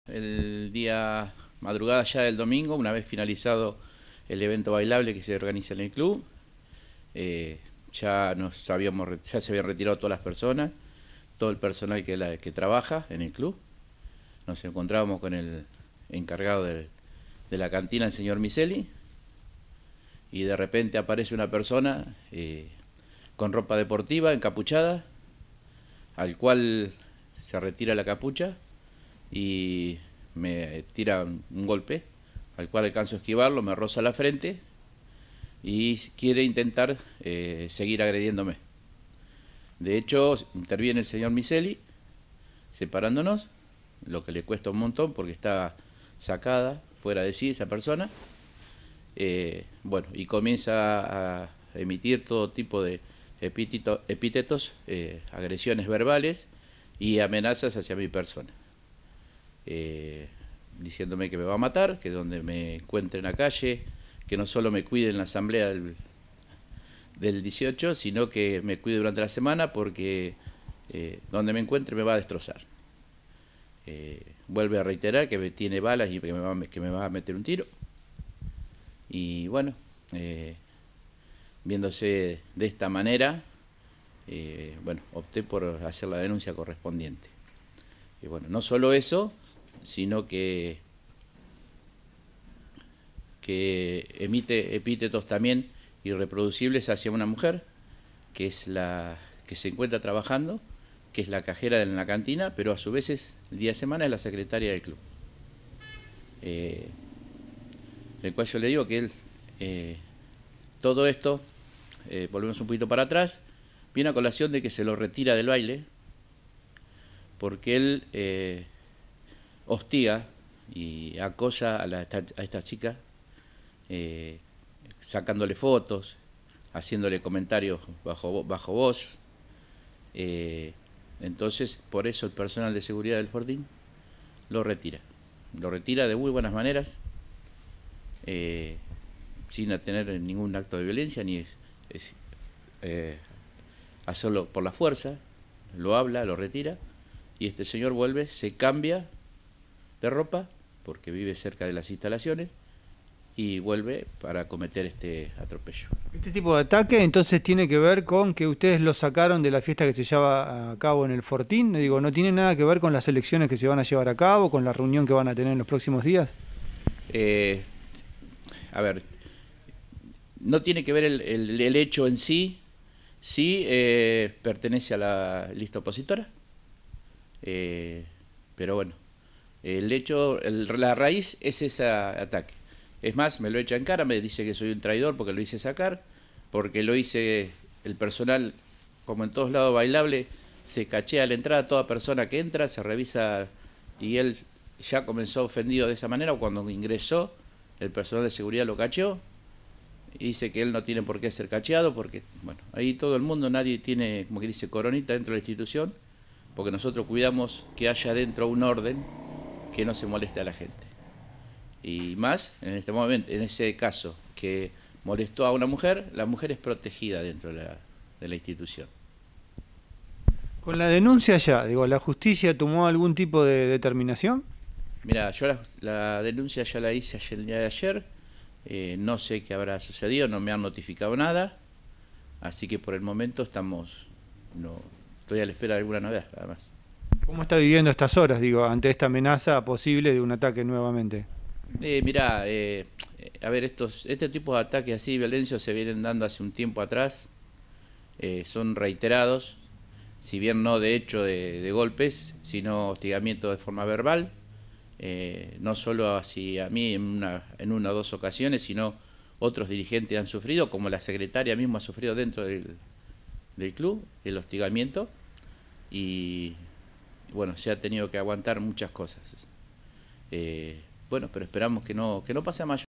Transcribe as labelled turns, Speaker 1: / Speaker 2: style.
Speaker 1: El día madrugada ya del domingo, una vez finalizado el evento bailable que se organiza en el club, ya se habían retirado todas las personas, todo el personal que trabaja en el club. Nos encontrábamos con el encargado de la cantina, el señor Miseli, y de repente aparece una persona con ropa deportiva, encapuchada, al cual se retira la capucha y me tira un golpe, al cual alcanzo a esquivarlo, me roza la frente y quiere intentar seguir agrediéndome. De hecho, interviene el señor Miseli, separándonos, lo que le cuesta un montón porque está sacada, fuera de sí esa persona. Bueno, y comienza a emitir todo tipo de epítetos, agresiones verbales y amenazas hacia mi persona. Diciéndome que me va a matar, que donde me encuentre en la calle, que no solo me cuide en la asamblea del 18, sino que me cuide durante la semana porque donde me encuentre me va a destrozar. Vuelve a reiterar que tiene balas y que me va a meter un tiro. Y bueno, viéndose de esta manera, bueno, opté por hacer la denuncia correspondiente. Y bueno, no solo eso, sino que emite epítetos también irreproducibles hacia una mujer, que es la que se encuentra trabajando, que es la cajera en la cantina, pero a su vez el día de semana es la secretaria del club. El cual yo le digo que él, todo esto, volvemos un poquito para atrás, viene a colación de que se lo retira del baile, porque él hostiga y acosa a esta chica, sacándole fotos, haciéndole comentarios bajo voz. Entonces, por eso el personal de seguridad del Fortín lo retira. Lo retira de muy buenas maneras, sin tener ningún acto de violencia, ni hacerlo por la fuerza. Lo habla, lo retira, y este señor vuelve, se cambia de ropa, porque vive cerca de las instalaciones, y vuelve para cometer este atropello.
Speaker 2: Este tipo de ataque entonces tiene que ver con que ustedes lo sacaron de la fiesta que se lleva a cabo en el Fortín. Digo, ¿no tiene nada que ver con las elecciones que se van a llevar a cabo, con la reunión que van a tener en los próximos días?
Speaker 1: A ver, no tiene que ver el hecho en sí, sí pertenece a la lista opositora, pero bueno, el hecho, la raíz es ese ataque. Es más, me lo echa en cara, me dice que soy un traidor porque lo hice sacar, porque lo hice, el personal, como en todos lados bailable, se cachea a la entrada, toda persona que entra, se revisa, y él ya comenzó ofendido de esa manera. Cuando ingresó, el personal de seguridad lo cacheó, y dice que él no tiene por qué ser cacheado, porque, bueno, ahí todo el mundo, nadie tiene, como que dice, coronita dentro de la institución, porque nosotros cuidamos que haya dentro un orden que no se moleste a la gente. Y más, en este momento, en ese caso, que molestó a una mujer, la mujer es protegida dentro de la institución.
Speaker 2: Con la denuncia ya, digo, ¿la justicia tomó algún tipo de determinación?
Speaker 1: Mira, yo la denuncia ya la hice el día de ayer, no sé qué habrá sucedido, no me han notificado nada, así que por el momento estoy a la espera de alguna novedad, nada más.
Speaker 2: ¿Cómo está viviendo estas horas, digo, ante esta amenaza posible de un ataque nuevamente?
Speaker 1: Mirá, a ver, este tipo de ataques así, violencia, se vienen dando hace un tiempo atrás, son reiterados, si bien no de hecho de golpes, sino hostigamiento de forma verbal, no solo hacia mí en una o dos ocasiones, sino otros dirigentes han sufrido, como la secretaria misma ha sufrido dentro del club, el hostigamiento, y bueno, se ha tenido que aguantar muchas cosas. Bueno, pero esperamos que no pase a mayor.